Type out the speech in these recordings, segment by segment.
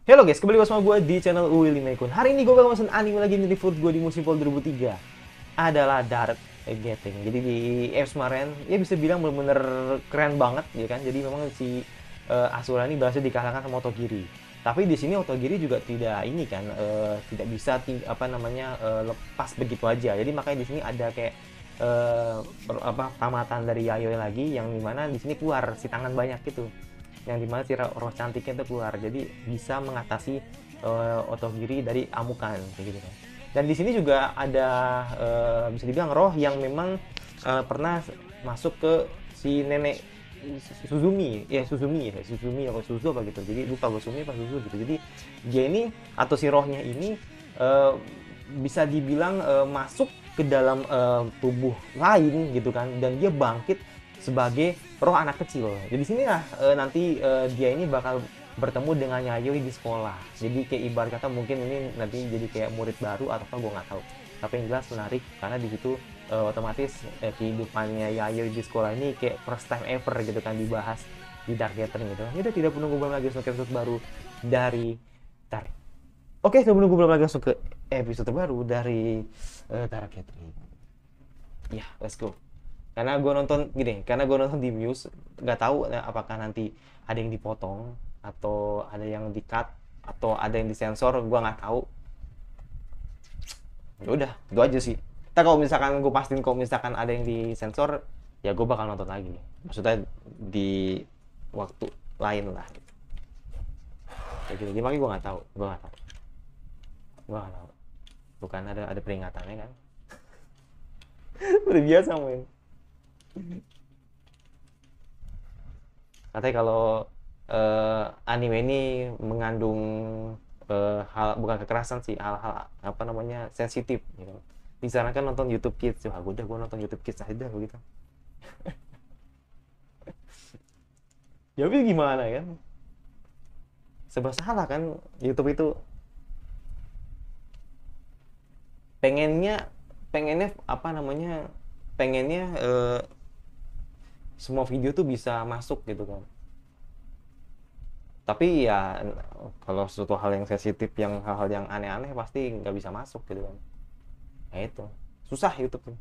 Halo guys, kembali bersama gue di channel Willy Mekun. Hari ini gue bakal mesen anime lagi nih di food gue di musim fall 2003. Adalah Dark Getting. Jadi di Eps kemarin, ya bisa bilang bener-bener keren banget ya kan. Jadi memang si Asura ini berhasil dikalahkan sama Otogiri. Tapi di sini Otogiri juga tidak ini kan, tidak bisa lepas begitu aja. Jadi makanya di sini ada kayak tamatan dari Yayoi lagi yang dimana di sini keluar si tangan banyak gitu, yang dimana si roh cantiknya itu keluar, jadi bisa mengatasi Otogiri dari amukan kayak gitu kan. Dan di sini juga ada bisa dibilang roh yang memang pernah masuk ke si nenek Suzumi atau Suzu apa gitu, jadi lupa gue, Sumi apa Suzu gitu. Jadi dia ini atau si rohnya ini eh, bisa dibilang masuk ke dalam tubuh lain gitu kan, dan dia bangkit sebagai roh anak kecil. Jadi sini lah nanti dia ini bakal bertemu dengan Yayoi di sekolah. Jadi kayak ibarat kata mungkin ini nanti jadi kayak murid baru atau apa, gue nggak tahu. Tapi yang jelas menarik karena di situ otomatis kehidupannya Yayoi di sekolah ini kayak first time ever gitu kan dibahas di Dark Gathering gitu. Ya udah, tidak menunggu belum lagi untuk episode baru dari Dark. Oke, tidak menunggu belum lagi langsung ke episode terbaru dari Dark Gathering. Ya, let's go. Karena gue nonton di Muse, nggak tahu apakah nanti ada yang dipotong atau ada yang di cut atau ada yang disensor, gue nggak tahu. Ya udah, itu aja sih. Tapi kalau misalkan gue pastiin kalau misalkan ada yang disensor, ya gue bakal nonton lagi, maksudnya di waktu lain lah kayak gitu. Jadi makanya gue nggak tahu. Bukan ada peringatannya kan. Udah biasa main. Katanya kalau anime ini mengandung hal, bukan kekerasan sih, hal-hal apa namanya sensitif gitu. Disarankan nonton YouTube Kids. Wah, gue nonton YouTube Kids aja begitu. Ya tapi gimana kan? Serba salah kan, YouTube itu pengennya pengennya apa namanya pengennya semua video tuh bisa masuk gitu kan. Tapi ya kalau suatu hal yang sensitif, yang hal-hal yang aneh-aneh pasti nggak bisa masuk gitu kan. Nah itu susah YouTube tuh.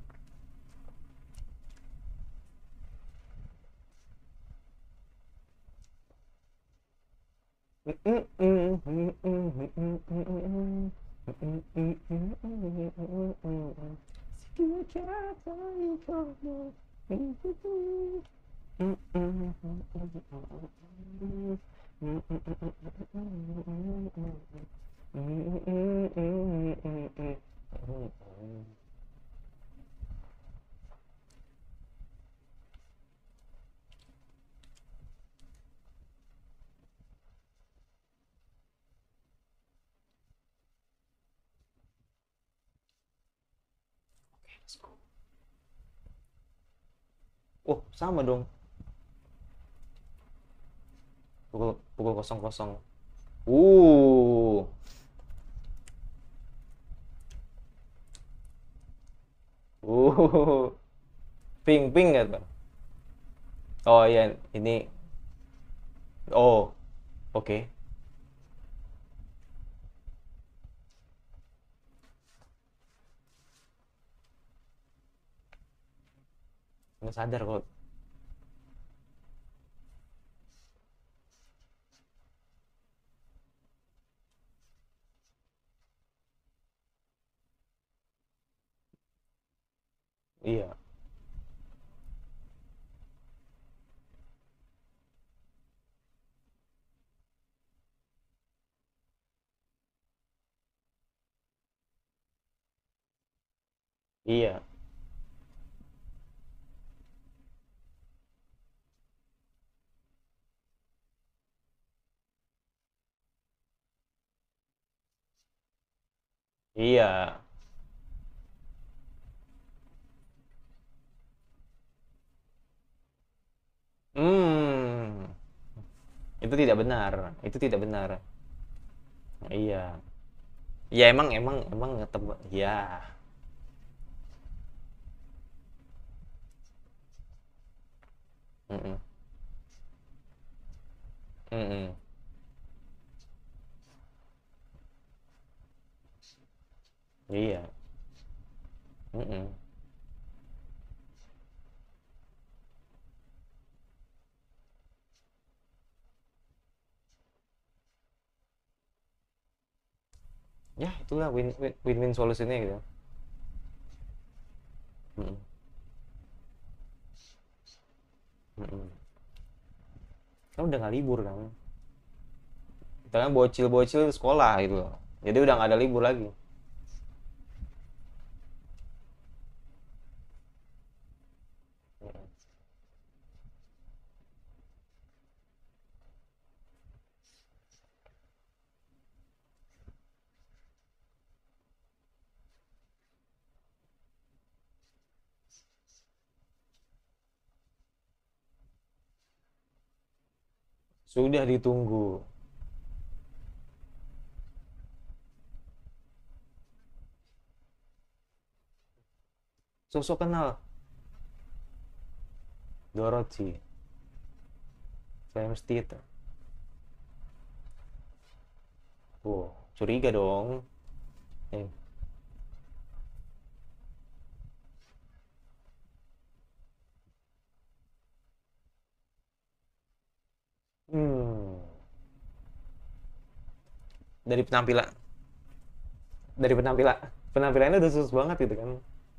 Oh, sama dong. Pukul pukul kosong kosong. Uh. Uh. Ping ping nggak tuh? Oh iya, ini. Oh, oke. Nggak sadar kok. Iya. Iya. Iya. Hmm. Itu tidak benar. Itu tidak benar. Iya. Ya emang ketemu. Ya. Mm-mm. Mm-mm. Iya. Mm-mm. Ya itulah win-win solusinya gitu. Mm-mm. Mm-mm. Kan udah nggak libur kan, kita kan bocil-bocil sekolah gitu loh, jadi udah nggak ada libur lagi. Mm-mm. Sudah ditunggu. Sosok kenal Dorothy Famous Theater. Wow, curiga dong. Eh, hmm. dari penampilan dari penampilannya udah sus banget gitu kan.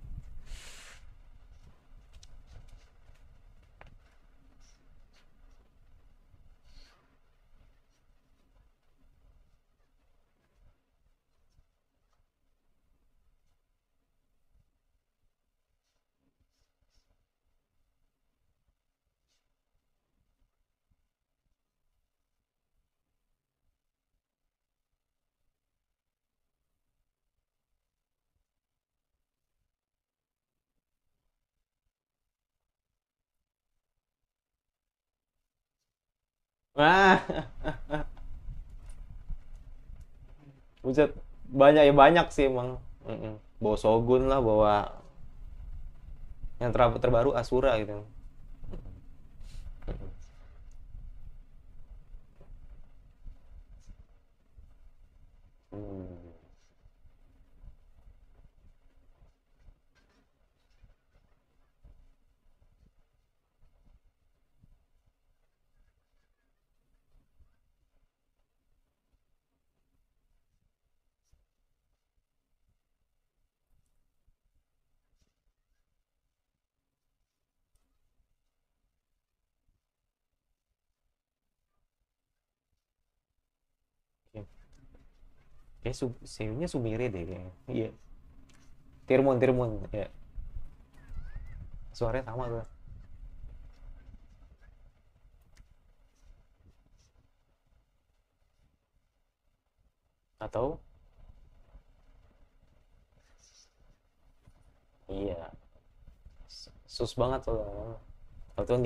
Wah, buset, banyak ya, banyak sih emang. Mm-mm. Bawa Shogun lah, bawa yang terbaru Asura gitu. Hmm. Kayak seiyunya Sumire deh kayaknya. Iya. Tirmon ya. Suaranya sama tuh. Atau iya, sus banget tuh. Atau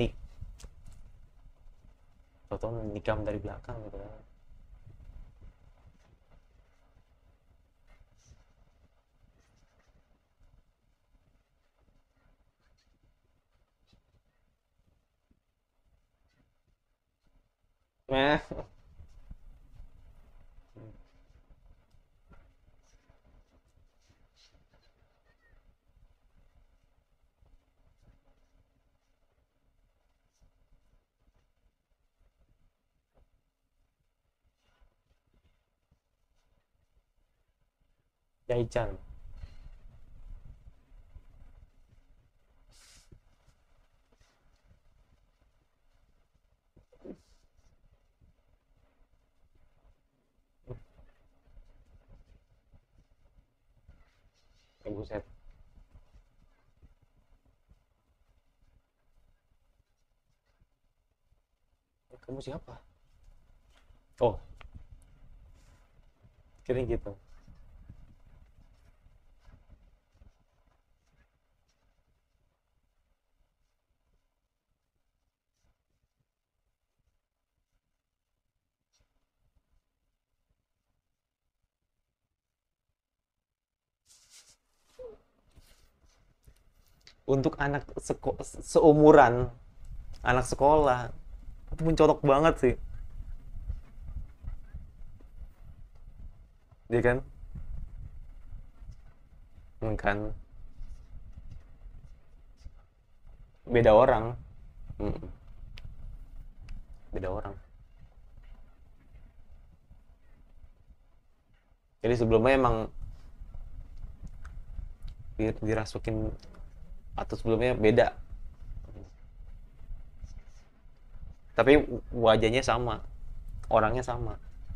nikam dari belakang gitu kan. Nah, Jaichan. Buset. Kamu siapa? Oh, kira gitu. Untuk anak seumuran, anak sekolah, itu mencolok banget sih. Dia kan kan beda orang. Mm, beda orang. Jadi sebelumnya emang dirasukin atau sebelumnya beda, tapi wajahnya sama, orangnya sama,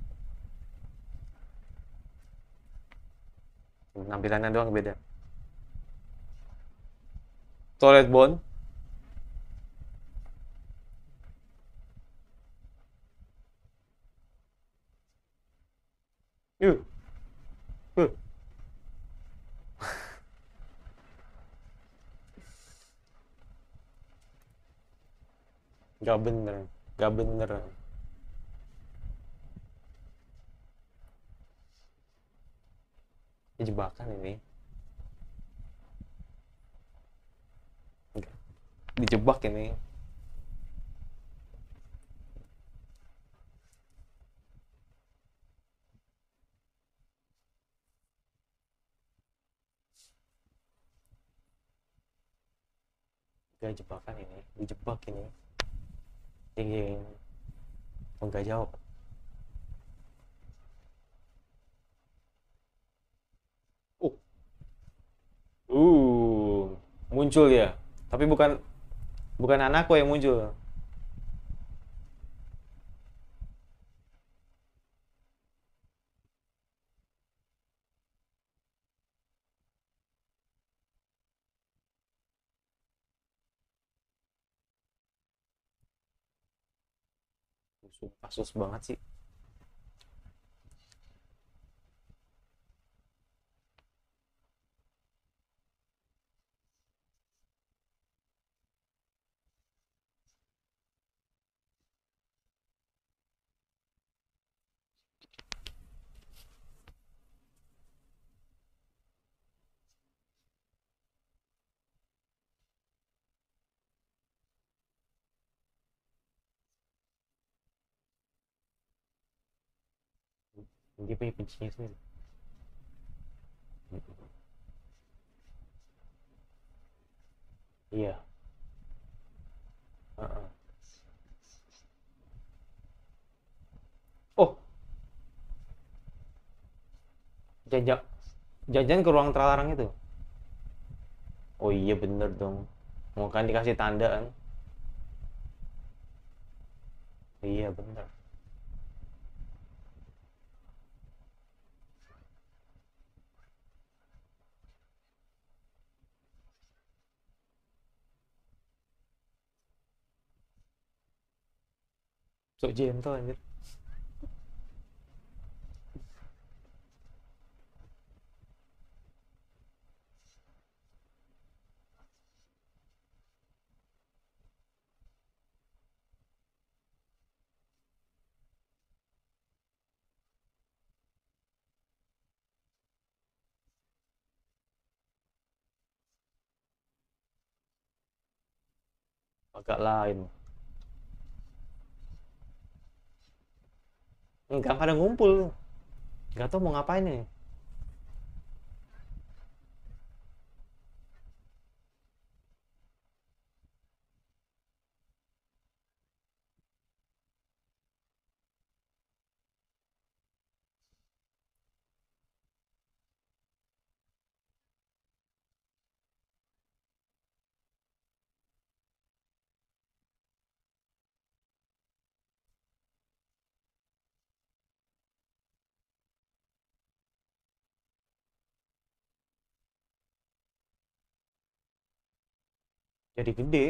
penampilannya doang beda. Toilet Bond. Yuk, yuk. Gak bener, gak bener. Ini jebakan ini. Dijebak ini. Gak jebakan ini, dijebak ini. Yang enggak jawab. Oh, uh, muncul ya. Tapi bukan bukan anakku yang muncul. Sumpah sus banget sih. Dia punya kuncinya sendiri. Iya. Heeh. Oh, jajak jajan ke ruang terlarang itu. Oh iya bener dong. Mau kan dikasih tanda kan? Iya bener. Sok gentle anjir. Agak lain. Enggak pada ngumpul. Enggak tahu mau ngapain nih. Jadi gede.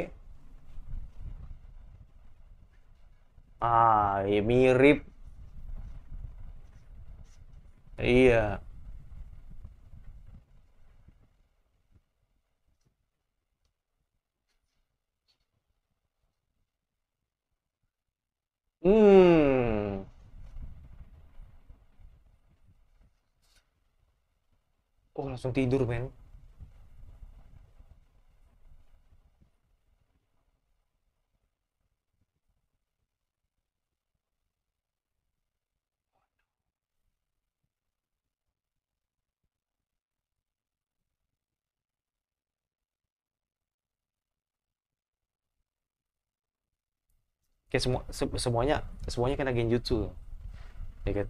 Ah, ya mirip. Iya. Hmm. Oh, langsung tidur, men. Kayak semuanya semuanya kena genjutsu, ya kan?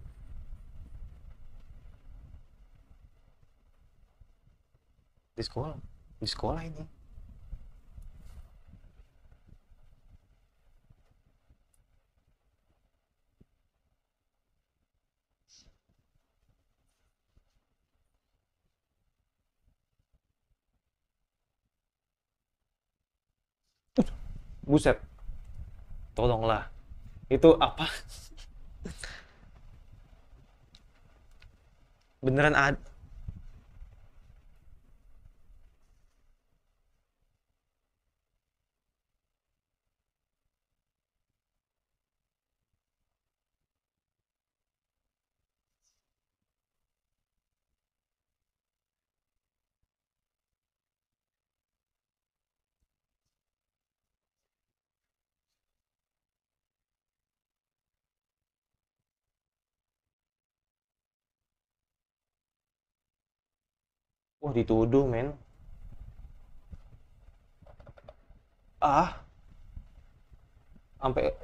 Di sekolah, di sekolah ini. Buset, tolonglah. Itu apa? Beneran ada? Wah, dituduh, men. Ah, sampai.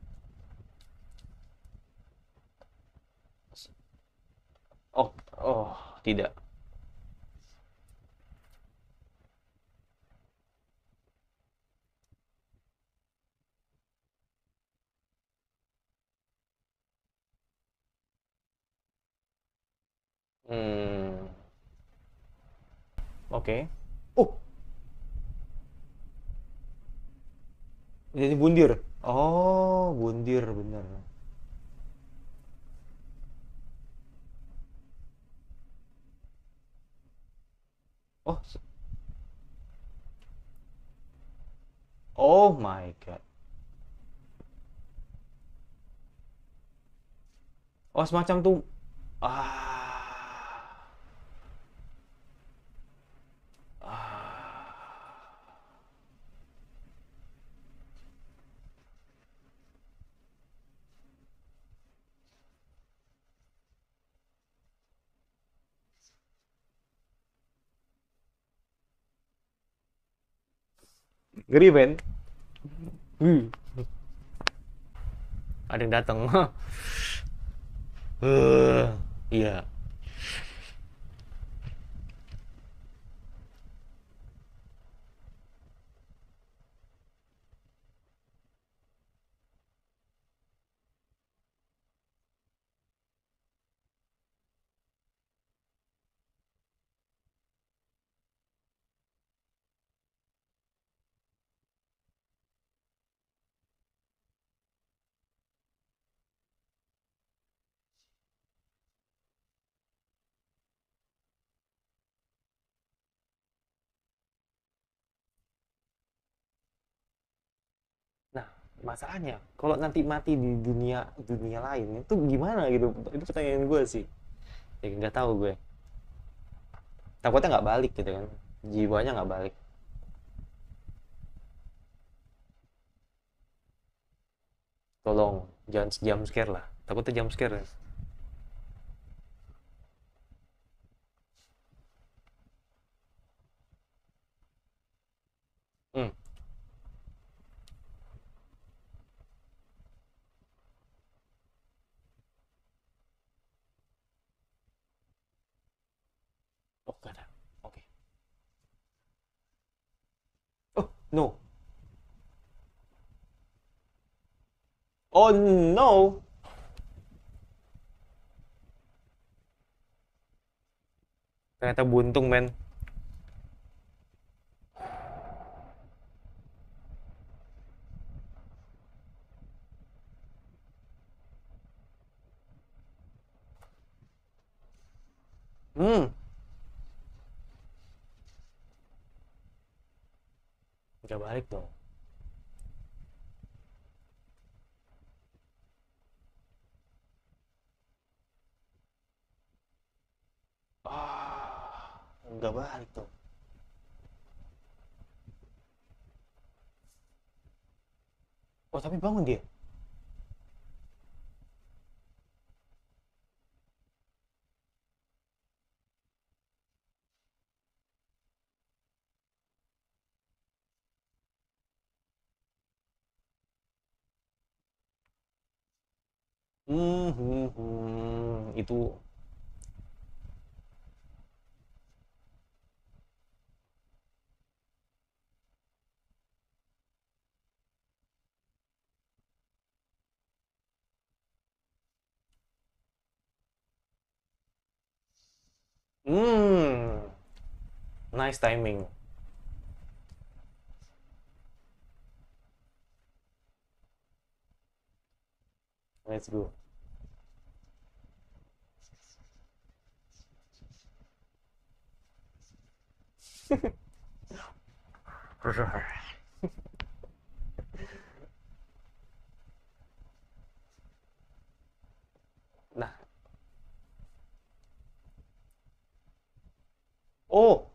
Oh, oh, tidak. Hmm, oke. Oh, jadi bundir. Oh, bundir bener. Oh, oh my god. Oh, semacam tuh. Ah, ngeri, men. Hmm, ada yang datang. Iya. Nah, masalahnya kalau nanti mati di dunia dunia lain itu gimana gitu? Itu pertanyaan gue sih. Ya nggak tahu gue. Takutnya nggak balik gitu kan. Jiwanya nggak balik. Tolong jangan jam scare lah. Takutnya jam scare. Hmm. Oh, gak ada. Oke. Oh, no. Oh, no. Ternyata buntung, men. Hmm. Nggak balik dong. Ah, nggak balik dong. Oh, tapi bangun dia. Itu. Hmm, nice timing. Let's go. Nah, oh,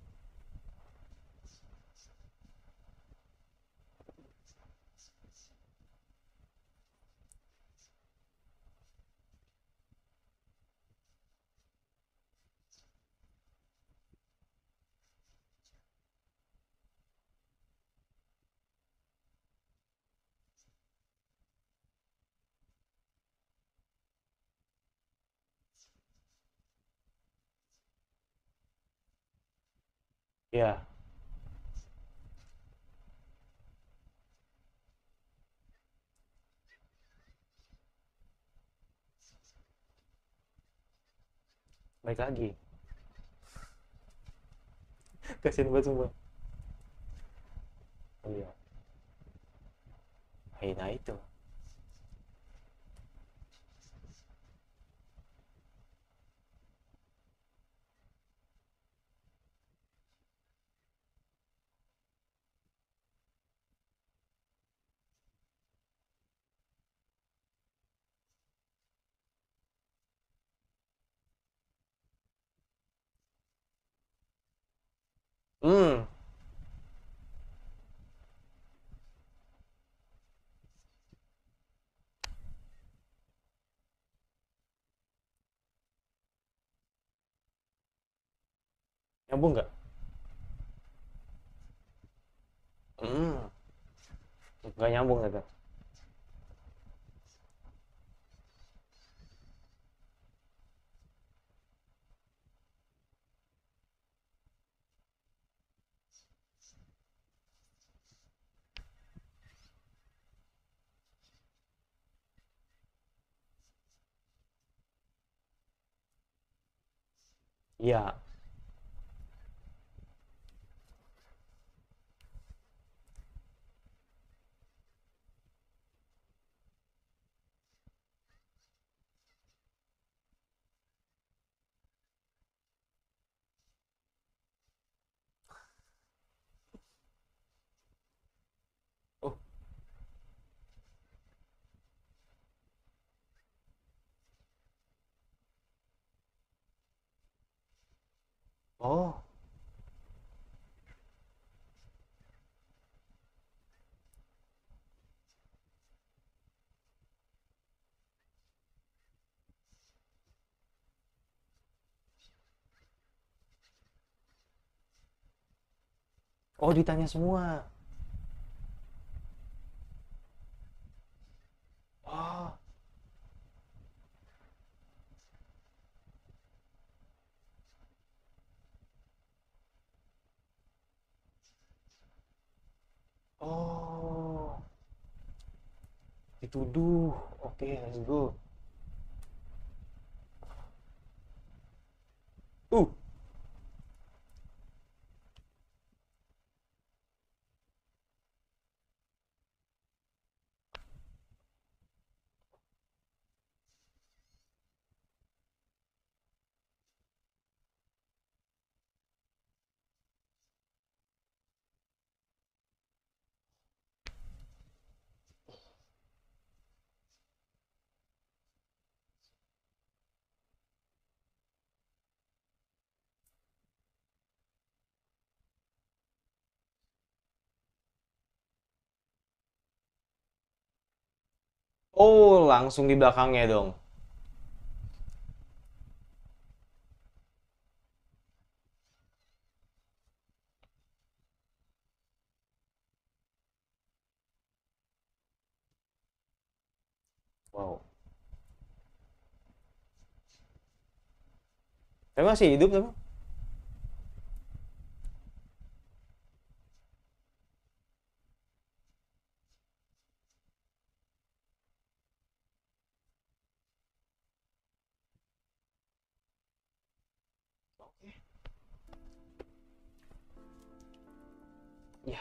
ya, baik lagi. Kasian banget semua. Oh iya. Nah itu. Hmm, nyambung nggak? Hmm, nggak nyambung gitu. Iya. Oh, oh, oh ditanya semua. Oh, oh, dituduh. Oke, let's go. Uh, oh, langsung di belakangnya dong. Wow. Tapi masih hidup tapi. Ya.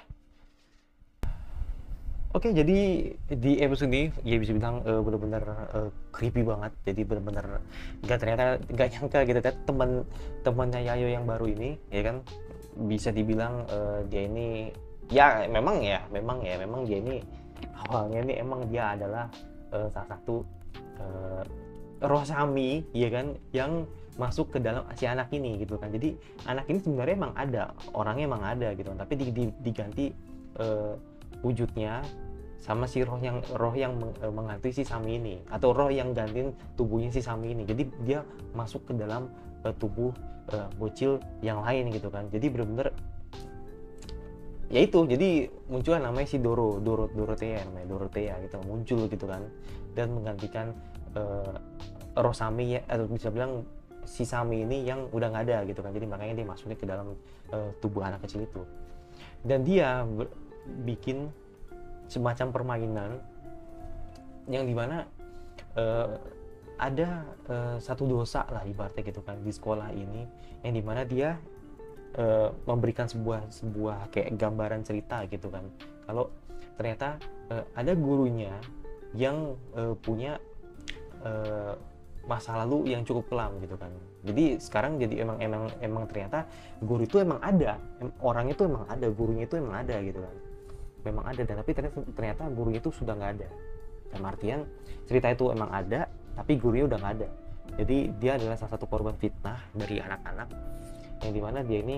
Oke, jadi di episode ini ya bisa bilang benar-benar creepy banget. Jadi benar-benar nggak, ternyata nggak nyangka gitu kan, teman-temannya Yayo yang baru ini ya kan, bisa dibilang dia ini ya memang dia ini awalnya ini emang dia adalah salah satu eh, roh Sami ya kan, yang masuk ke dalam si anak ini gitu kan. Jadi anak ini sebenarnya emang ada, orangnya emang ada gitu, tapi diganti eh, wujudnya sama si roh yang menghantui si Sami ini, atau roh yang gantiin tubuhnya si Sami ini. Jadi dia masuk ke dalam tubuh bocil yang lain gitu kan. Jadi bener-bener ya itu, jadi muncul namanya si Dorothea, namanya Dorothea gitu, muncul gitu kan, dan menggantikan uh, roh Sami ya, atau bisa bilang si Sami ini yang udah nggak ada gitu kan. Jadi makanya dia masuknya ke dalam tubuh anak kecil itu, dan dia bikin semacam permainan yang dimana uh, ada satu dosa lah ibaratnya gitu kan di sekolah ini, yang dimana dia memberikan sebuah kayak gambaran cerita gitu kan, kalau ternyata ada gurunya yang punya uh, masa lalu yang cukup kelam gitu kan. Jadi sekarang jadi emang ternyata guru itu emang ada, orang itu emang ada, gurunya itu emang ada gitu kan, memang ada. Dan tapi ternyata gurunya itu sudah nggak ada, dalam artian cerita itu emang ada tapi gurunya udah nggak ada. Jadi dia adalah salah satu korban fitnah dari anak-anak, yang dimana dia ini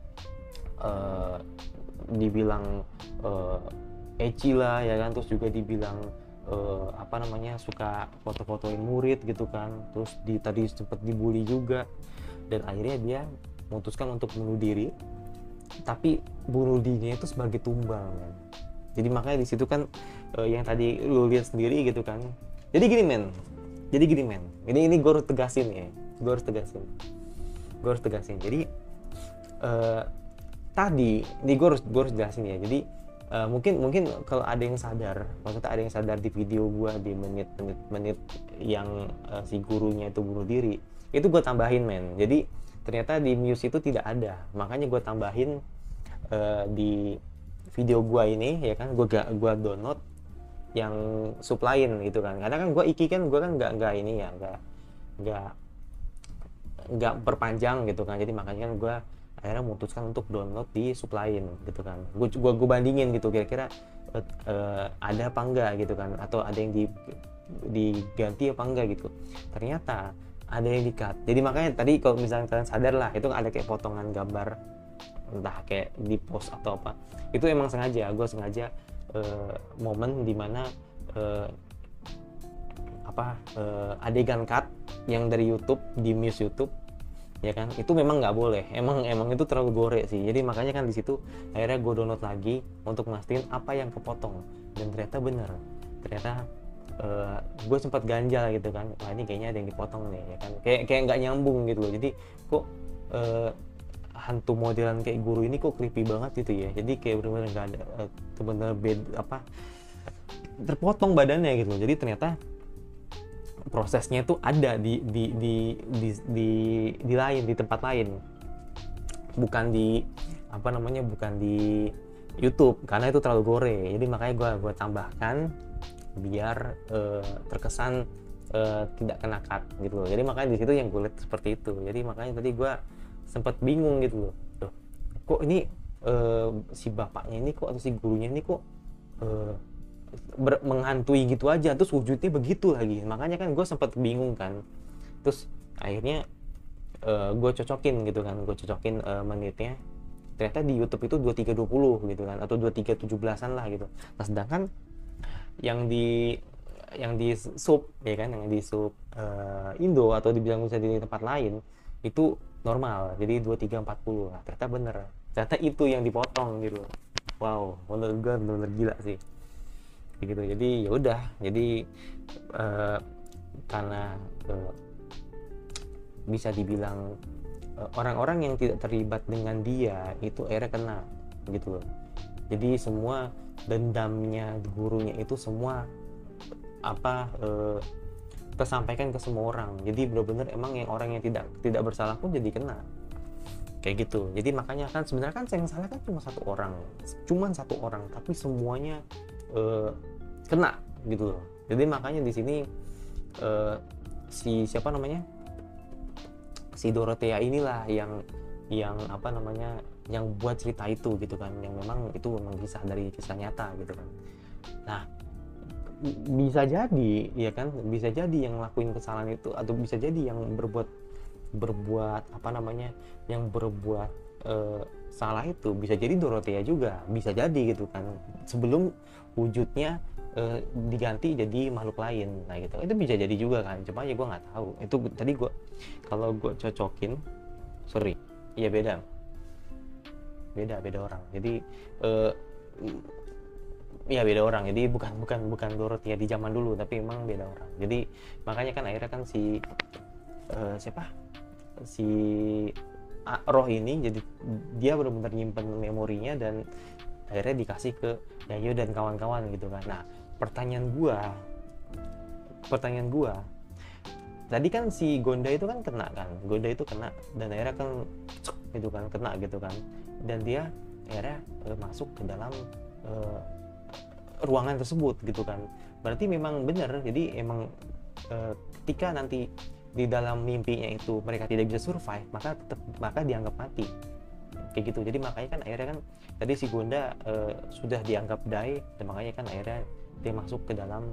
dibilang ecchi lah ya kan, terus juga dibilang apa namanya, suka foto-fotoin murid gitu kan, terus tadi sempat dibully juga, dan akhirnya dia memutuskan untuk bunuh diri, tapi bunuh dirinya itu sebagai tumbal men. Jadi makanya di situ kan yang tadi lu lihat sendiri gitu kan. Jadi gini men, ini gue harus tegasin ya, gue harus tegasin. Jadi tadi ini gue harus jelasin ya. Jadi mungkin kalau ada yang sadar, maksudnya ada yang sadar di video gue di menit yang si gurunya itu bunuh diri, itu gue tambahin men. Jadi ternyata di Muse itu tidak ada, makanya gue tambahin di video gue ini ya kan. Gue download yang sub lain gitu kan, karena kan gue iki kan, gue kan nggak ini ya, nggak nggak perpanjang gitu kan. Jadi makanya kan gue akhirnya memutuskan untuk download di sub lain gitu kan. Gue bandingin gitu, kira-kira ada apa enggak gitu kan, atau ada yang diganti apa enggak gitu. Ternyata ada yang di-cut. Jadi makanya tadi kalau misalnya kalian sadar lah, itu ada kayak potongan gambar, entah kayak di post atau apa, itu emang sengaja, gue sengaja momen dimana adegan cut yang dari YouTube, di Muse YouTube ya kan, itu memang nggak boleh, emang itu terlalu gore sih. Jadi makanya kan di situ akhirnya gue download lagi untuk mastiin apa yang kepotong, dan ternyata bener, ternyata gue sempat ganjal gitu kan, wah ini kayaknya ada yang dipotong nih ya kan, kayak nggak nyambung gitu loh. Jadi kok hantu modelan kayak guru ini kok creepy banget gitu ya. Jadi kayak bener-bener nggak ada, bener-bener terpotong badannya gitu loh. Jadi ternyata prosesnya itu ada di lain, di tempat lain, bukan di bukan di YouTube, karena itu terlalu gore. Jadi makanya gue tambahkan biar terkesan tidak kena cut gitu loh. Jadi makanya di situ yang gue lihat seperti itu. Jadi makanya tadi gue sempat bingung gitu loh, kok ini si bapaknya ini kok, atau si gurunya ini kok menghantui gitu aja, terus wujudnya begitu lagi. Makanya kan gue sempat bingung kan. Terus akhirnya gue cocokin gitu kan, menitnya, ternyata di YouTube itu 2320 gitu kan, atau 2317an lah gitu. Nah sedangkan yang di sub ya kan, yang di sub Indo, atau dibilang bisa di tempat lain itu normal, jadi 2340. Nah ternyata bener, ternyata itu yang dipotong gitu. Wow, menurut gue bener-bener gila sih gitu. Jadi ya udah, jadi karena bisa dibilang orang-orang yang tidak terlibat dengan dia itu akhirnya kena gitu loh. Jadi semua dendamnya gurunya itu semua tersampaikan ke semua orang. Jadi benar-benar emang yang orang yang tidak bersalah pun jadi kena kayak gitu. Jadi makanya kan sebenarnya kan yang salah kan cuma satu orang, tapi semuanya kena gitu loh. Jadi makanya di sini si Dorothea inilah yang yang buat cerita itu gitu kan, yang memang itu memang kisah nyata gitu kan. Nah, bisa jadi ya kan, bisa jadi yang ngelakuin kesalahan itu, atau bisa jadi yang berbuat salah itu bisa jadi Dorothea juga, bisa jadi gitu kan, sebelum wujudnya diganti jadi makhluk lain. Nah gitu, itu bisa jadi juga kan, cuma ya gue nggak tahu. Itu tadi kalau gue cocokin, iya beda orang. Jadi ya beda orang. Jadi bukan Dorothea di zaman dulu, tapi emang beda orang. Jadi makanya kan akhirnya kan si roh ini, jadi dia benar-benar nyimpen memorinya dan akhirnya dikasih ke Yayo dan kawan-kawan gitu kan. Nah, pertanyaan gua tadi kan si Gonda itu kan kena dan akhirnya kan gitu kan, kena gitu kan, dan dia akhirnya masuk ke dalam ruangan tersebut gitu kan. Berarti memang benar, jadi emang ketika nanti di dalam mimpinya itu mereka tidak bisa survive, maka dianggap mati kayak gitu. Jadi makanya kan akhirnya kan tadi si Gonda sudah dianggap die, dan makanya kan akhirnya dia masuk ke dalam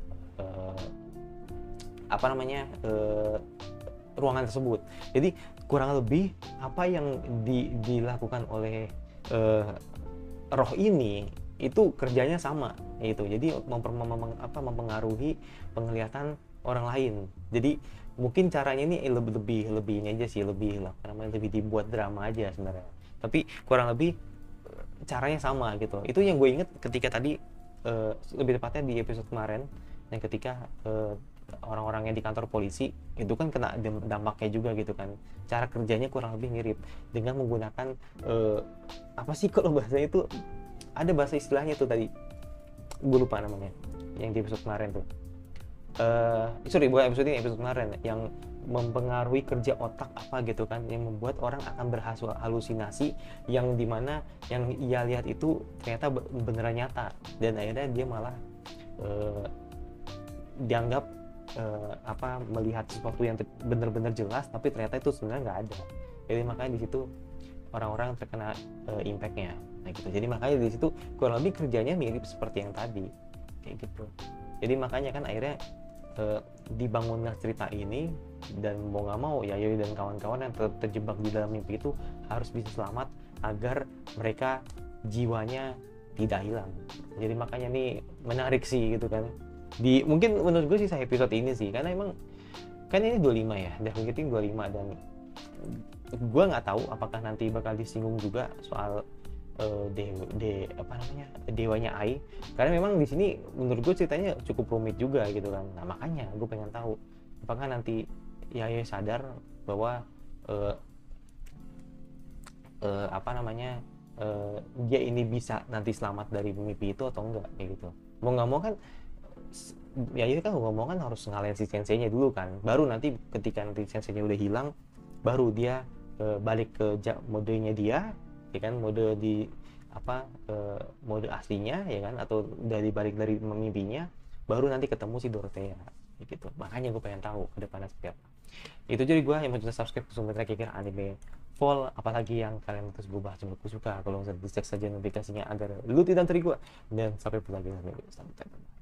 ruangan tersebut. Jadi kurang lebih apa yang dilakukan oleh roh ini itu kerjanya sama gitu. Jadi mempengaruhi penglihatan orang lain. Jadi mungkin caranya ini lebih ini aja sih, lebih dibuat drama aja sebenarnya. Tapi kurang lebih caranya sama gitu. Itu yang gue inget ketika tadi lebih tepatnya di episode kemarin, yang ketika orang-orang yang di kantor polisi itu kan kena dampaknya juga gitu kan. Cara kerjanya kurang lebih mirip dengan menggunakan kalau bahasanya itu ada bahasa istilahnya tuh tadi, gue lupa namanya, yang di episode kemarin tuh. Bukan episode ini, episode kemarin, yang mempengaruhi kerja otak apa gitu kan, yang membuat orang akan berhalusinasi, yang dimana yang ia lihat itu ternyata beneran nyata, dan akhirnya dia malah dianggap melihat sesuatu yang benar-benar jelas, tapi ternyata itu sebenarnya nggak ada. Jadi makanya di situ orang-orang terkena impact-nya. Nah gitu. Jadi makanya di situ kurang lebih kerjanya mirip seperti yang tadi kayak gitu. Jadi makanya kan akhirnya dibangunlah cerita ini, dan mau nggak mau Yayo dan kawan-kawan yang terjebak di dalam mimpi itu harus bisa selamat agar mereka jiwanya tidak hilang. Jadi makanya nih menarik sih gitu kan. Mungkin menurut gue sih episode ini sih, karena emang kan ini 25 ya, Devil Getting 25, dan gue nggak tahu apakah nanti bakal disinggung juga soal dewanya Ai, karena memang di sini menurut gue ceritanya cukup rumit juga gitu kan. Nah makanya gue pengen tahu apakah nanti Yayo sadar bahwa dia ini bisa nanti selamat dari mimpi itu atau enggak kayak gitu. Mau nggak mau kan Yayo kan ngomong harus ngalahin si senseinya dulu kan, baru nanti ketika nanti senseinya udah hilang, baru dia balik ke modenya dia ya kan, mode aslinya ya kan, atau dari balik dari mimpinya, baru nanti ketemu si Dorothea gitu. Makanya gue pengen tahu ke depannya seperti apa. Itu jadi gue yang mau subscribe ke sumber terakhir anime Fall, apalagi yang kalian terus gue bahas, gue suka. Kalau bisa dicek saja notifikasinya agar lu tidak terganggu, dan sampai bertemu lagi. Sampai jumpa.